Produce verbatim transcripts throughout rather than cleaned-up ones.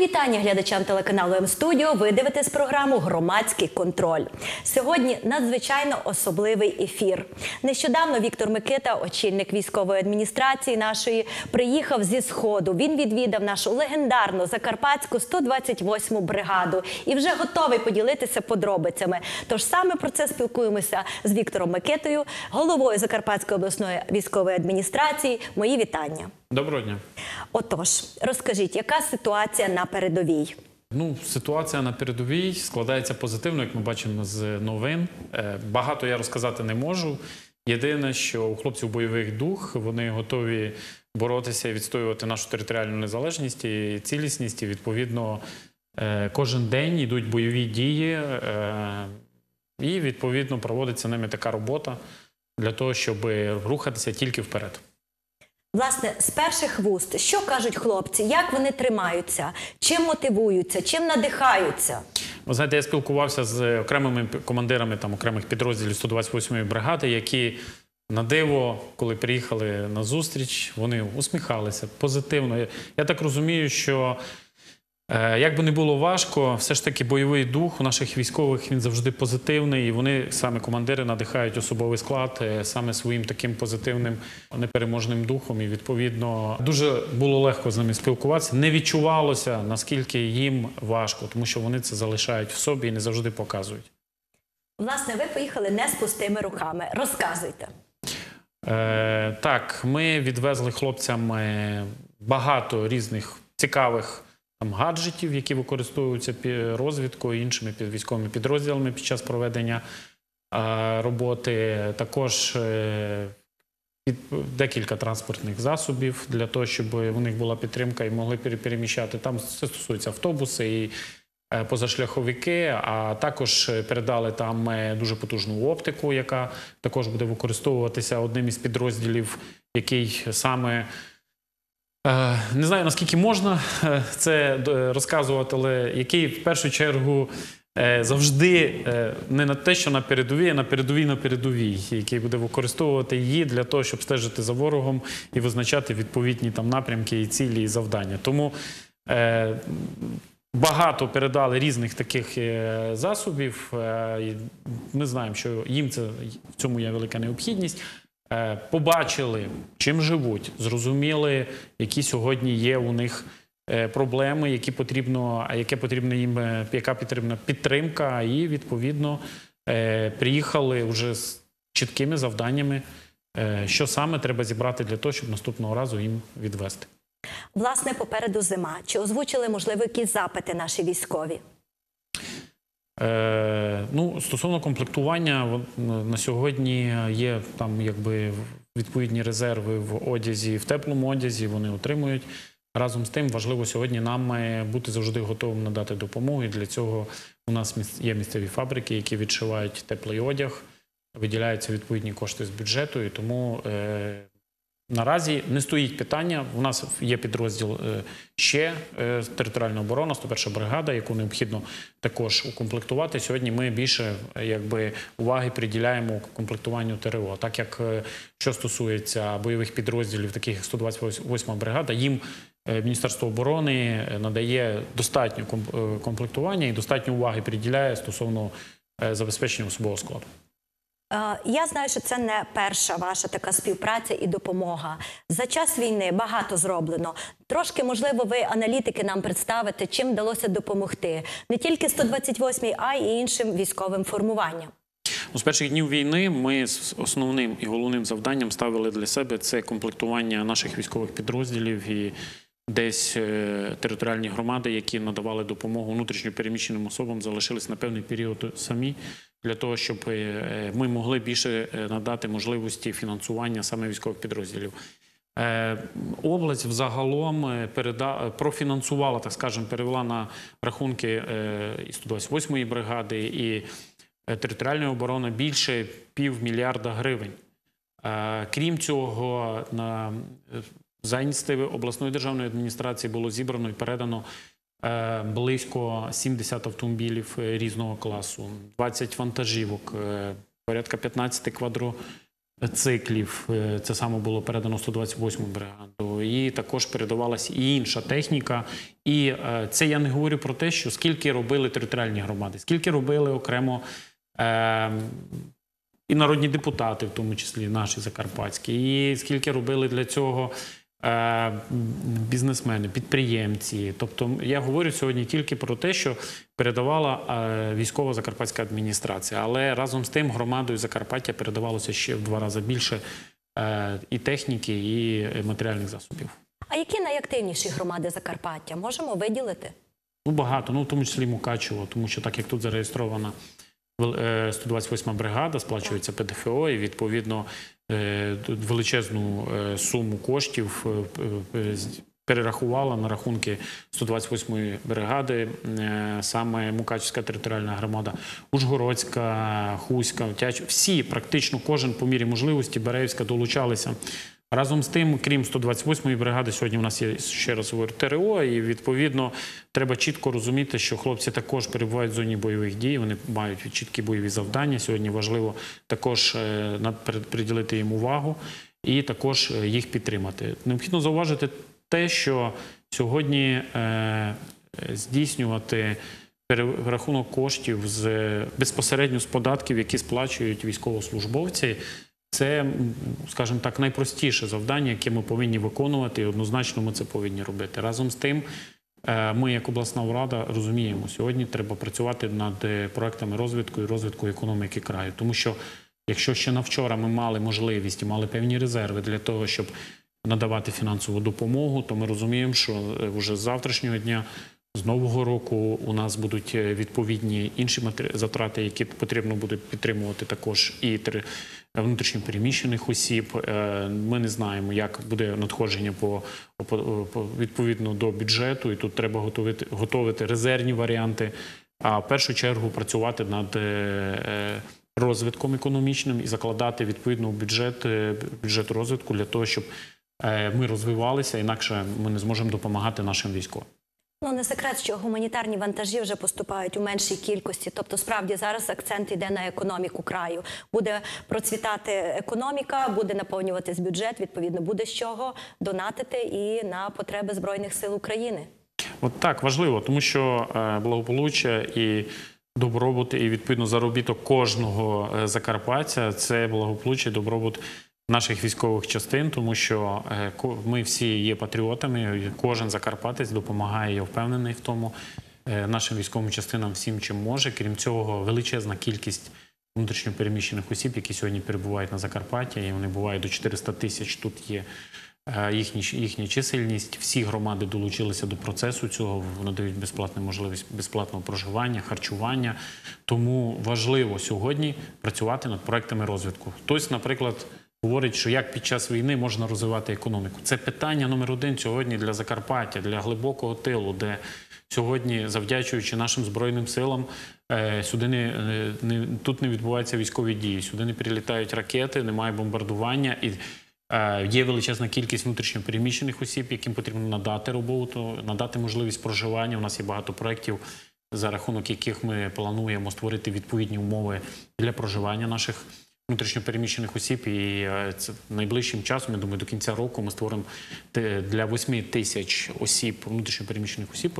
вітання глядачам телеканалу М-студіо. Ви дивитесь програму «Громадський контроль». Сьогодні надзвичайно особливий ефір. Нещодавно Віктор Микита, очільник військової адміністрації нашої, приїхав зі Сходу. Він відвідав нашу легендарну Закарпатську сто двадцять восьму бригаду і вже готовий поділитися подробицями. Тож саме про це спілкуємося з Віктором Микитою, головою Закарпатської обласної військової адміністрації. Мої вітання. Доброго дня. Отож, розкажіть, яка ситуація на передовій? Ну, ситуація на передовій складається позитивно, як ми бачимо з новин. Багато я розказати не можу. Єдине, що у хлопців бойовий дух, вони готові боротися і відстоювати нашу територіальну незалежність і цілісність. І, відповідно, кожен день йдуть бойові дії і, відповідно, проводиться ними така робота для того, щоб рухатися тільки вперед. Власне, з перших вуст, що кажуть хлопці, як вони тримаються, чим мотивуються, чим надихаються? Ви знаєте, я спілкувався з окремими командирами там, окремих підрозділів сто двадцять восьмої бригади, які на диво, коли приїхали на зустріч, вони усміхалися позитивно. Я так розумію, що як би не було важко, все ж таки бойовий дух у наших військових, він завжди позитивний, і вони, саме командири, надихають особовий склад саме своїм таким позитивним, непереможним духом, і, відповідно, дуже було легко з ними спілкуватися. Не відчувалося, наскільки їм важко, тому що вони це залишають в собі і не завжди показують. Власне, ви поїхали не з пустими руками. Розказуйте. Е, так, ми відвезли хлопцям багато різних цікавих Там, гаджетів, які використовуються під розвідкою, іншими під військовими підрозділами під час проведення а, роботи. Також е, під, декілька транспортних засобів для того, щоб у них була підтримка і могли переміщати. Там це стосується автобуси і е, позашляховики, а також передали там дуже потужну оптику, яка також буде використовуватися одним із підрозділів, який саме... Не знаю, наскільки можна це розказувати, але який в першу чергу завжди не на те, що на передовій, а на передовій на передовій, який буде використовувати її для того, щоб стежити за ворогом і визначати відповідні там напрямки, і цілі, і завдання. Тому багато передали різних таких засобів. Ми знаємо, що їм це, в цьому є велика необхідність. Побачили, чим живуть, зрозуміли, які сьогодні є у них проблеми, які потрібно, яке потрібно їм, яка потрібна підтримка, і, відповідно, приїхали вже з чіткими завданнями, що саме треба зібрати для того, щоб наступного разу їм відвести. Власне, попереду зима. Чи озвучили, можливо, якісь запити наші військові? Е, ну, стосовно комплектування, на сьогодні є там якби відповідні резерви в одязі, в теплому одязі, вони отримують. Разом з тим, важливо сьогодні нам бути завжди готовим надати допомогу. І для цього у нас є місцеві фабрики, які відшивають теплий одяг, виділяються відповідні кошти з бюджету, і тому е, наразі не стоїть питання. У нас є підрозділ ще територіальна оборона, сто перша бригада, яку необхідно також укомплектувати. Сьогодні ми більше якби уваги приділяємо комплектуванню ТРО. Так як, що стосується бойових підрозділів, таких як сто двадцять восьма бригада, їм Міністерство оборони надає достатньо комплектування і достатньо уваги приділяє стосовно забезпечення особового складу. Я знаю, що це не перша ваша така співпраця і допомога. За час війни багато зроблено. Трошки, можливо, ви, аналітики, нам представите, чим вдалося допомогти. Не тільки сто двадцять восьмій, а й іншим військовим формуванням. З перших днів війни ми з основним і головним завданням ставили для себе це комплектування наших військових підрозділів і десь територіальні громади, які надавали допомогу внутрішньо переміщеним особам, залишились на певний період самі, для того, щоб ми могли більше надати можливості фінансування саме військових підрозділів. Область взагалом профінансувала, так скажемо, перевела на рахунки і сто двадцять восьмої бригади, і територіальної оборони більше півмільярда гривень. Крім цього, на за ініціативи обласної державної адміністрації було зібрано і передано близько сімдесят автомобілів різного класу, двадцять вантажівок, порядка п'ятнадцять циклів. Е, Це саме було передано сто двадцять восьму бригаду. І також передавалася і інша техніка. І е, це я не говорю про те, що скільки робили територіальні громади, скільки робили окремо е, і народні депутати, в тому числі наші закарпатські, і скільки робили для цього е, бізнесмени, підприємці. Тобто я говорю сьогодні тільки про те, що передавала е, військова закарпатська адміністрація. Але разом з тим громадою Закарпаття передавалося ще в два рази більше е, і техніки, і матеріальних засобів. А які найактивніші громади Закарпаття можемо виділити? Ну, багато, ну, в тому числі Мукачево, тому що так як тут зареєстрована сто двадцять восьма бригада, сплачується Пе Де Фе О, і відповідно величезну суму коштів перерахувала на рахунки сто двадцять восьмої бригади саме Мукачевська територіальна громада, Ужгородська, Хуська, Тяч, всі, практично кожен по мірі можливості, Береївська долучалися. Разом з тим, крім сто двадцять восьмої бригади, сьогодні у нас є, ще раз говорю, Те Ре О, і відповідно треба чітко розуміти, що хлопці також перебувають в зоні бойових дій, вони мають чіткі бойові завдання. Сьогодні важливо також приділити їм увагу і також їх підтримати. Необхідно зауважити те, що сьогодні здійснювати перерахунок коштів з, безпосередньо з податків, які сплачують військовослужбовці, це, скажімо так, найпростіше завдання, яке ми повинні виконувати, і однозначно ми це повинні робити. Разом з тим, ми, як обласна рада, розуміємо, сьогодні треба працювати над проектами розвитку і розвитку економіки краю. Тому що, якщо ще на вчора ми мали можливість і мали певні резерви для того, щоб надавати фінансову допомогу, то ми розуміємо, що вже з завтрашнього дня, з нового року у нас будуть відповідні інші затрати, які потрібно буде підтримувати також і внутрішньо переміщених осіб. Ми не знаємо, як буде надходження по, по, по відповідно до бюджету, і тут треба готувати, готувати резервні варіанти, а в першу чергу працювати над розвитком економічним і закладати відповідно бюджет, бюджет розвитку для того, щоб ми розвивалися, інакше ми не зможемо допомагати нашим військовим. Ну, не секрет, що гуманітарні вантажі вже поступають у меншій кількості. Тобто, справді, зараз акцент йде на економіку краю. Буде процвітати економіка, буде наповнюватись бюджет, відповідно, буде з чого донатити і на потреби Збройних сил України. От так, важливо, тому що благополуччя і добробут, і відповідно заробіток кожного закарпатця – це благополуччя і добробут наших військових частин, тому що ми всі є патріотами, кожен закарпатець допомагає, я впевнений в тому, нашим військовим частинам всім, чим може. Крім цього, величезна кількість внутрішньо переміщених осіб, які сьогодні перебувають на Закарпатті, і вони бувають до чотириста тисяч, тут є їхні, їхня чисельність. Всі громади долучилися до процесу цього, надають безплатну можливість безплатного проживання, харчування. Тому важливо сьогодні працювати над проектами розвитку. Хтось, наприклад, говорить, що як під час війни можна розвивати економіку. Це питання номер один сьогодні для Закарпаття, для глибокого тилу, де сьогодні, завдячуючи нашим Збройним силам, сюди не, не, тут не відбуваються військові дії, сюди не прилітають ракети, немає бомбардування, і е, є величезна кількість внутрішньо переміщених осіб, яким потрібно надати роботу, надати можливість проживання. У нас є багато проєктів, за рахунок яких ми плануємо створити відповідні умови для проживання наших внутрішньо переміщених осіб, і це найближчим часом, я думаю, до кінця року ми створимо для восьми тисяч осіб, внутрішньо переміщених осіб,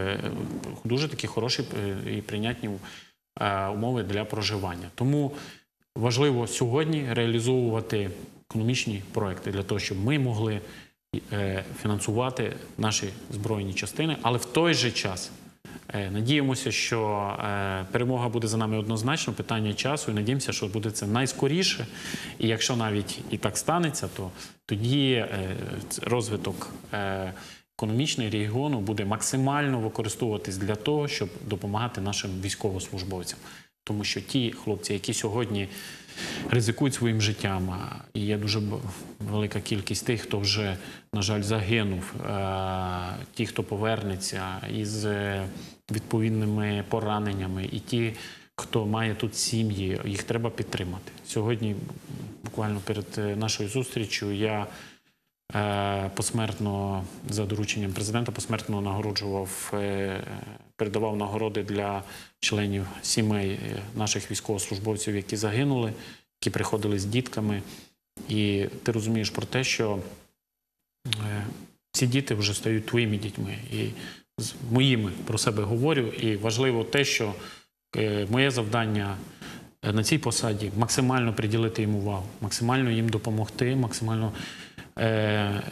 дуже такі хороші і прийнятні умови для проживання. Тому важливо сьогодні реалізовувати економічні проекти для того, щоб ми могли фінансувати наші збройні частини, але в той же час надіємося, що перемога буде за нами однозначно, питання часу, і надіємося, що буде це найскоріше. І якщо навіть і так станеться, то тоді розвиток економічний регіону буде максимально використовуватись для того, щоб допомагати нашим військовослужбовцям. Тому що ті хлопці, які сьогодні ризикують своїм життям, і є дуже велика кількість тих, хто вже, на жаль, загинув, ті, хто повернеться із відповідними пораненнями, і ті, хто має тут сім'ї, їх треба підтримати. Сьогодні, буквально перед нашою зустрічю, я посмертно, за дорученням президента, посмертно нагороджував, передавав нагороди для членів сімей наших військовослужбовців, які загинули. які приходили з дітками. І ти розумієш про те, що ці діти вже стають твоїми дітьми. І з моїми про себе говорю. І важливо те, що моє завдання на цій посаді максимально приділити їм увагу, максимально їм допомогти, максимально е,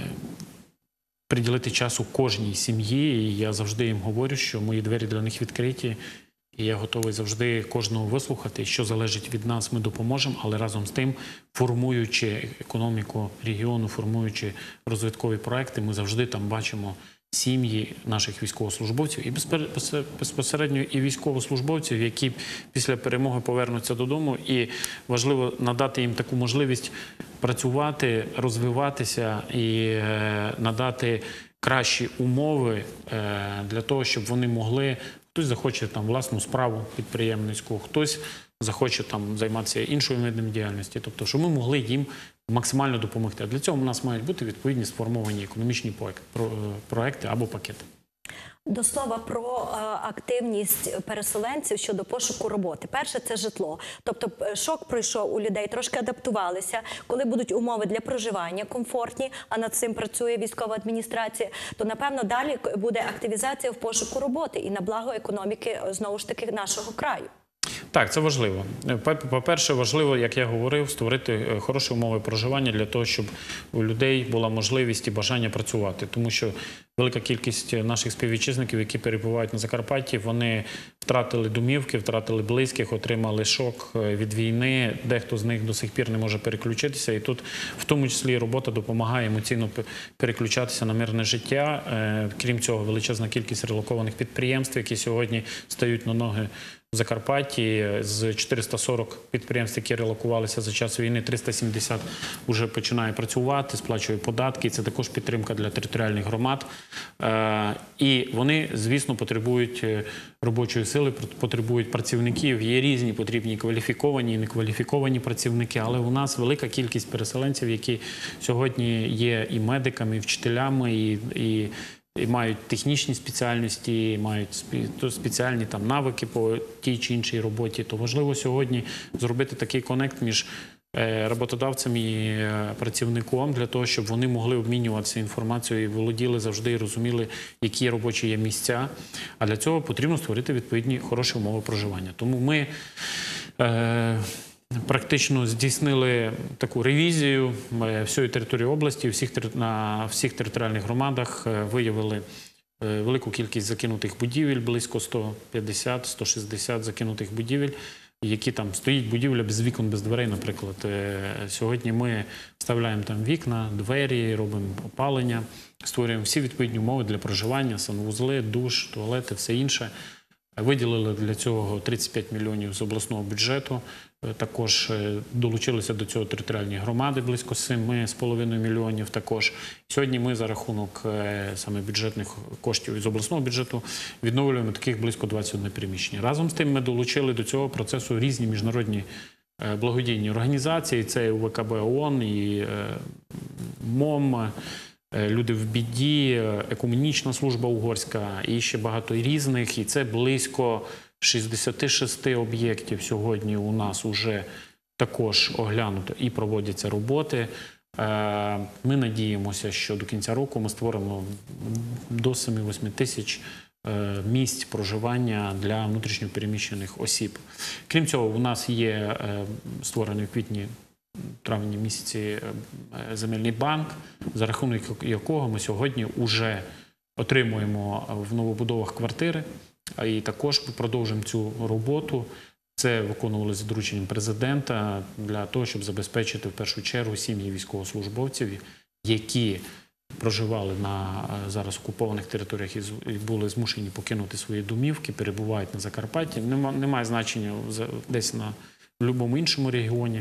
приділити часу кожній сім'ї. І я завжди їм говорю, що мої двері для них відкриті. І я готовий завжди кожного вислухати. Що залежить від нас, ми допоможемо, але разом з тим, формуючи економіку регіону, формуючи розвиткові проекти, ми завжди там бачимо сім'ї наших військовослужбовців і безпосередньо і військовослужбовців, які після перемоги повернуться додому. І важливо надати їм таку можливість працювати, розвиватися і надати кращі умови для того, щоб вони могли. Хтось захоче там власну справу підприємницьку, хтось захоче там займатися іншою видом діяльності. Тобто, щоб ми могли їм максимально допомогти. А для цього у нас мають бути відповідні сформовані економічні проекти або пакети. До слова про е, активність переселенців щодо пошуку роботи. Перше – це житло. Тобто шок пройшов у людей, трошки адаптувалися. Коли будуть умови для проживання комфортні, а над цим працює військова адміністрація, то, напевно, далі буде активізація в пошуку роботи і на благо економіки, знову ж таки, нашого краю. Так, це важливо. По-перше, важливо, як я говорив, створити хороші умови проживання для того, щоб у людей була можливість і бажання працювати. Тому що велика кількість наших співвітчизників, які перебувають на Закарпатті, вони втратили домівки, втратили близьких, отримали шок від війни. Дехто з них до сих пір не може переключитися. І тут, в тому числі, робота допомагає емоційно переключатися на мирне життя. Крім цього, величезна кількість релокованих підприємств, які сьогодні стають на ноги в Закарпатті. З чотириста сорок підприємств, які релокувалися за час війни, триста сімдесят вже починає працювати, сплачує податки. Це також підтримка для територіальних громад. І вони, звісно, потребують робочої сили, потребують працівників. Є різні потрібні кваліфіковані і некваліфіковані працівники, але у нас велика кількість переселенців, які сьогодні є і медиками, і вчителями, і, і І мають технічні спеціальності, мають спеціальні там навики по тій чи іншій роботі, то важливо сьогодні зробити такий конект між роботодавцем і працівником для того, щоб вони могли обмінюватися інформацією і володіли завжди і розуміли, які робочі є місця. А для цього потрібно створити відповідні хороші умови проживання. Тому ми е практично здійснили таку ревізію всієї території області, всіх, на всіх територіальних громадах виявили велику кількість закинутих будівель, близько сто п'ятдесят - сто шістдесят закинутих будівель, які там стоїть будівля без вікон, без дверей, наприклад. Сьогодні ми вставляємо там вікна, двері, робимо опалення, створюємо всі відповідні умови для проживання, санвузли, душ, туалети, все інше. Виділили для цього тридцять п'ять мільйонів з обласного бюджету. Також долучилися до цього територіальні громади, близько семи з половиною мільйонів також. Сьогодні ми за рахунок саме бюджетних коштів із обласного бюджету відновлюємо таких близько двадцять одне приміщення. Разом з тим ми долучили до цього процесу різні міжнародні благодійні організації. Це і УВКБ ООН, і МОМ, Люди в біді, Екуменічна служба угорська і ще багато різних. І це близько шістдесят шість об'єктів сьогодні у нас вже також оглянуто і проводяться роботи. Ми надіємося, що до кінця року ми створимо до семи-восьми тисяч місць проживання для внутрішньопереміщених осіб. Крім цього, у нас є створений в квітні травні місяці земельний банк, за рахунок якого ми сьогодні вже отримуємо в новобудовах квартири, і також продовжуємо цю роботу. Це виконували за дорученням президента для того, щоб забезпечити в першу чергу сім'ї військовослужбовців, які проживали на зараз окупованих територіях і були змушені покинути свої домівки, перебувають на Закарпатті. Немає значення десь на будь-якому іншому регіоні.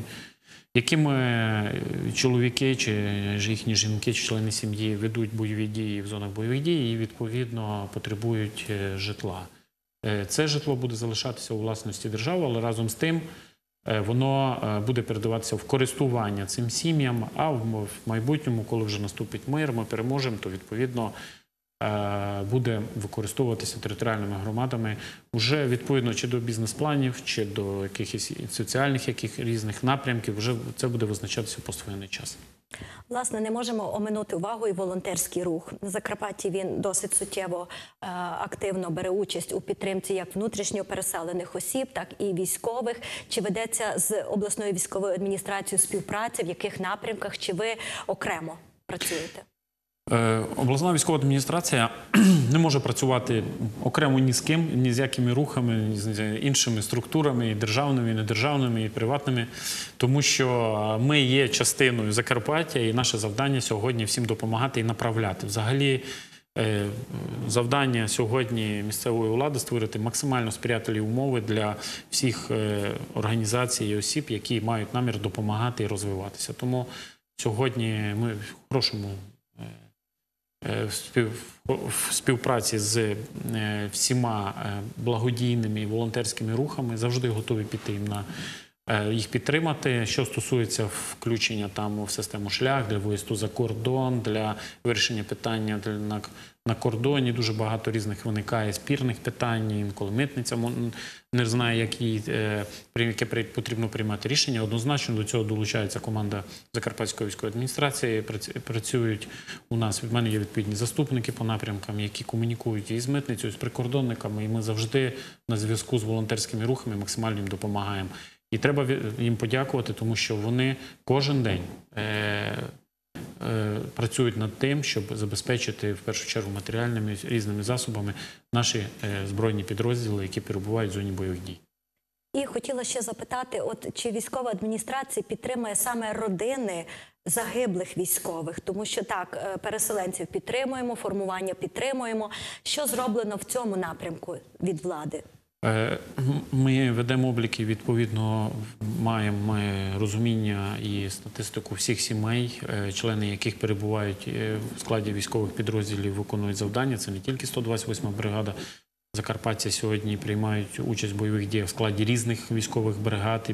Якими чоловіки чи їхні жінки, чи члени сім'ї ведуть бойові дії в зонах бойових дій і, відповідно, потребують житла. Це житло буде залишатися у власності держави, але разом з тим воно буде передаватися в користування цим сім'ям, а в майбутньому, коли вже наступить мир, ми переможемо, то, відповідно, буде використовуватися територіальними громадами вже відповідно чи до бізнес-планів, чи до якихось соціальних яких різних напрямків. Вже це буде визначатися в поствоєнний час. Власне, не можемо оминути увагу і волонтерський рух. На Закарпатті він досить суттєво е, активно бере участь у підтримці як внутрішньо переселених осіб, так і військових. Чи ведеться з обласною військовою адміністрацією співпраця, в яких напрямках, чи ви окремо працюєте? Обласна військова адміністрація не може працювати окремо ні з ким, ні з якими рухами, ні з іншими структурами, і державними, і недержавними, і приватними, тому що ми є частиною Закарпаття, і наше завдання сьогодні всім допомагати і направляти. Взагалі, завдання сьогодні місцевої влади – створити максимально сприятливі умови для всіх організацій і осіб, які мають намір допомагати і розвиватися. Тому сьогодні ми в хорошому в співпраці з всіма благодійними і волонтерськими рухами завжди готові піти їм на їх підтримати. Що стосується включення там в систему шлях для виїзду за кордон, для вирішення питання на, на кордоні, дуже багато різних виникає спірних питань, інколи митниця не знає, які, яке потрібно приймати рішення. Однозначно до цього долучається команда Закарпатської військової адміністрації, працюють у нас, від мене є відповідні заступники по напрямкам, які комунікують і з митницею, і з прикордонниками, і ми завжди на зв'язку з волонтерськими рухами максимально їм допомагаємо. І треба їм подякувати, тому що вони кожен день е, е, працюють над тим, щоб забезпечити в першу чергу матеріальними різними засобами наші е, збройні підрозділи, які перебувають в зоні бойових дій. І хотіла ще запитати, от чи військова адміністрація підтримує саме родини загиблих військових? Тому що так, переселенців підтримуємо, формування підтримуємо. Що зроблено в цьому напрямку від влади? Ми ведемо обліки, відповідно, маємо розуміння і статистику всіх сімей, члени яких перебувають в складі військових підрозділів, виконують завдання. Це не тільки сто двадцять восьма бригада Закарпаття сьогодні приймають участь в бойових діях в складі різних військових бригад,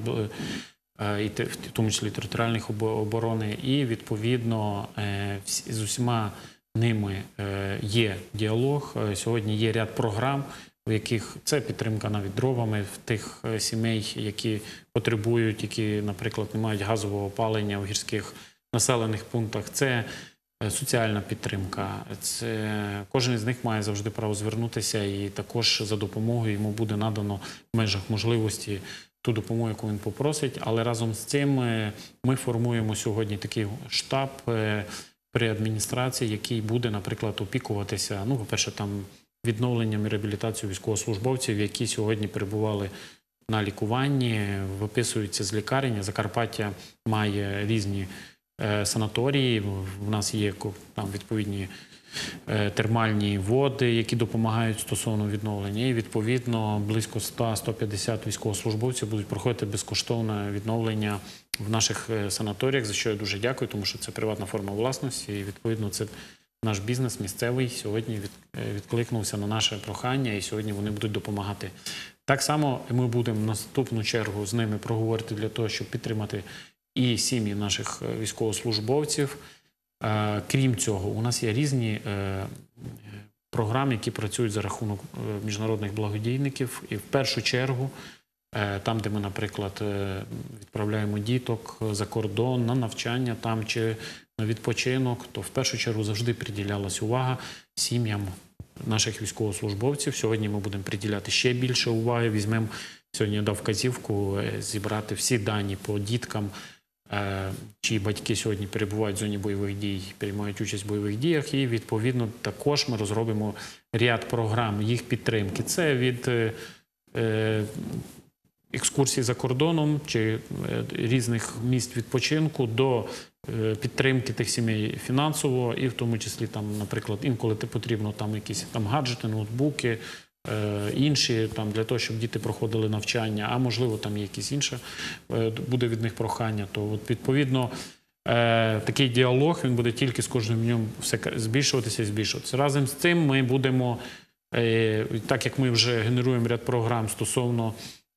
і в тому числі територіальних оборони. І, відповідно, з усіма ними є діалог. Сьогодні є ряд програм, в яких це підтримка навіть дровами в тих сімей, які потребують, які, наприклад, не мають газового опалення в гірських населених пунктах. Це соціальна підтримка. Це кожен із них має завжди право звернутися, і також за допомогою йому буде надано в межах можливості ту допомогу, яку він попросить. Але разом з цим ми формуємо сьогодні такий штаб при адміністрації, який буде, наприклад, опікуватися, ну, по-перше, там відновленням і реабілітацією військовослужбовців, які сьогодні перебували на лікуванні, виписуються з лікарень. Закарпаття має різні е, санаторії, в нас є там відповідні е, термальні води, які допомагають стосовно відновлення. І, відповідно, близько сто - сто п'ятдесят військовослужбовців будуть проходити безкоштовне відновлення в наших санаторіях, за що я дуже дякую, тому що це приватна форма власності, і, відповідно, це наш бізнес місцевий сьогодні відкликнувся на наше прохання, і сьогодні вони будуть допомагати. Так само ми будемо наступну чергу з ними проговорити для того, щоб підтримати і сім'ї наших військовослужбовців. Крім цього, у нас є різні програми, які працюють за рахунок міжнародних благодійників. І в першу чергу, там, де ми, наприклад, відправляємо діток за кордон на навчання там чи на відпочинок, то в першу чергу завжди приділялась увага сім'ям наших військовослужбовців. Сьогодні ми будемо приділяти ще більше уваги. Візьмемо, сьогодні я дав вказівку зібрати всі дані по діткам, чиї батьки сьогодні перебувають в зоні бойових дій, приймають участь в бойових діях. І, відповідно, також ми розробимо ряд програм їх підтримки. Це від е, екскурсій за кордоном чи різних місць відпочинку до підтримки тих сімей фінансово, і в тому числі, там, наприклад, інколи потрібно там якісь там гаджети, ноутбуки, е, інші, там, для того, щоб діти проходили навчання, а можливо там якісь інше е, буде від них прохання. То от, відповідно, е, такий діалог, він буде тільки з кожним днем все збільшуватися і збільшуватися. Разом з цим ми будемо, е, так як ми вже генеруємо ряд програм стосовно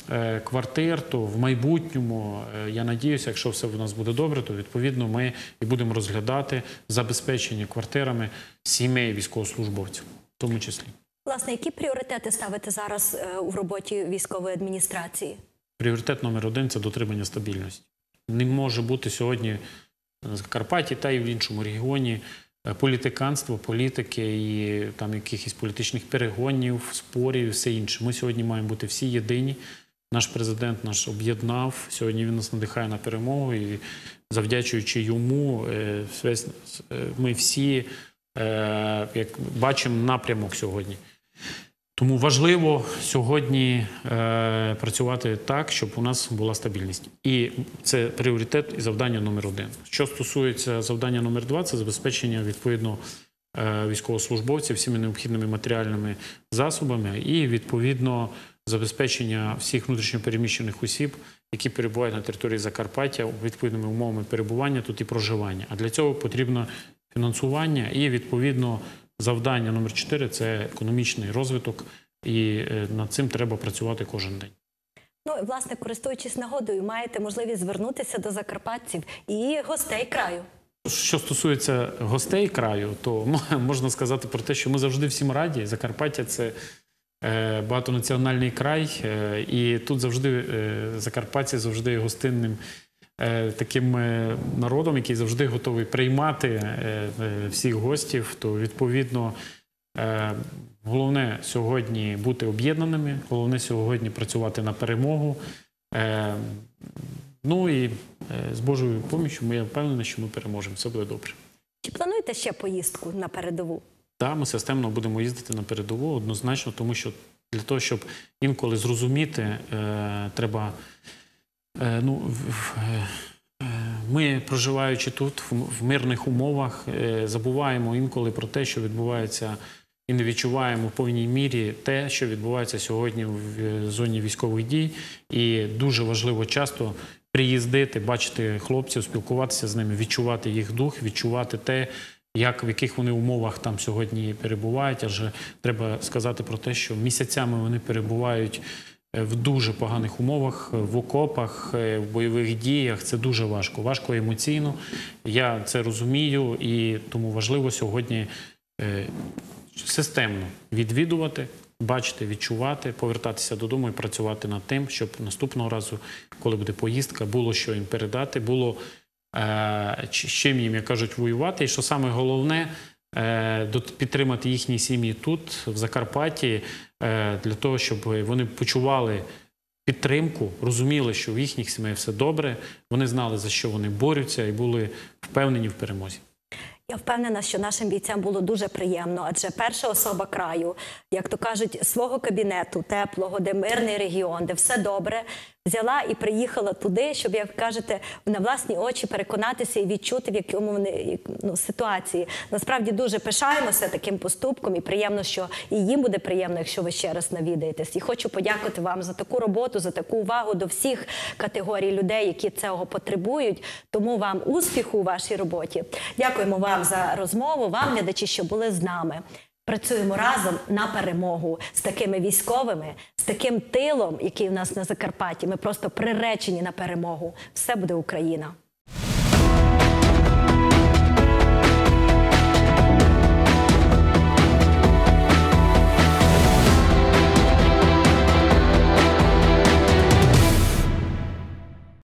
е, квартир, то в майбутньому, е, я надіюся, якщо все в нас буде добре, то відповідно ми і будемо розглядати забезпечення квартирами сімей військовослужбовців, в тому числі. Власне, які пріоритети ставите зараз е, у роботі військової адміністрації? Пріоритет номер один – це дотримання стабільності. Не може бути сьогодні на Закарпатті та й в іншому регіоні політиканство, політики і там якихось політичних перегонів, спорів і все інше. Ми сьогодні маємо бути всі єдині. Наш президент наш об'єднав. Сьогодні він нас надихає на перемогу і завдячуючи йому, ми всі як бачимо напрямок сьогодні. Тому важливо сьогодні е, працювати так, щоб у нас була стабільність. І це пріоритет і завдання номер один. Що стосується завдання номер два, це забезпечення відповідно е, військовослужбовців всіми необхідними матеріальними засобами і відповідно забезпечення всіх внутрішньопереміщених осіб, які перебувають на території Закарпаття, відповідними умовами перебування тут і проживання. А для цього потрібно фінансування і відповідно завдання номер чотири – це економічний розвиток, і над цим треба працювати кожен день. Ну, і, власне, користуючись нагодою, маєте можливість звернутися до закарпатців і гостей краю. Що стосується гостей краю, то можна сказати про те, що ми завжди всім раді. Закарпаття – це багатонаціональний край, і тут завжди закарпатці завжди є гостинним таким народом, який завжди готовий приймати всіх гостів, то відповідно головне сьогодні бути об'єднаними, головне сьогодні працювати на перемогу. Ну і з Божою поміччю я впевнений, що ми переможемо, все буде добре. Чи плануєте ще поїздку на передову? Так, ми системно будемо їздити на передову, однозначно, тому що для того, щоб інколи зрозуміти, треба... Ну, ми, проживаючи тут, в мирних умовах, забуваємо інколи про те, що відбувається, і не відчуваємо в повній мірі те, що відбувається сьогодні в зоні військових дій. І дуже важливо часто приїздити, бачити хлопців, спілкуватися з ними, відчувати їх дух, відчувати те, як, в яких вони умовах там сьогодні перебувають. Адже треба сказати про те, що місяцями вони перебувають в дуже поганих умовах, в окопах, в бойових діях. Це дуже важко. Важко емоційно. Я це розумію, і тому важливо сьогодні системно відвідувати, бачити, відчувати, повертатися додому і працювати над тим, щоб наступного разу, коли буде поїздка, було що їм передати, було з чим їм, як кажуть, воювати. І що саме головне, підтримати їхні сім'ї тут, в Закарпатті, для того, щоб вони почували підтримку, розуміли, що в їхніх сімей все добре, вони знали, за що вони борються і були впевнені в перемозі. Я впевнена, що нашим бійцям було дуже приємно, адже перша особа краю, як то кажуть, свого кабінету теплого, де мирний регіон, де все добре, взяла і приїхала туди, щоб, як кажете, на власні очі переконатися і відчути, в якому вони ну, ситуації. Насправді дуже пишаємося таким поступком і приємно, що і їм буде приємно, якщо ви ще раз навідаєтесь. І хочу подякувати вам за таку роботу, за таку увагу до всіх категорій людей, які цього потребують. Тому вам успіху у вашій роботі. Дякуємо вам за розмову, вам, глядачі, що були з нами. Працюємо разом на перемогу з такими військовими, з таким тилом, який у нас на Закарпатті. Ми просто приречені на перемогу. Все буде Україна.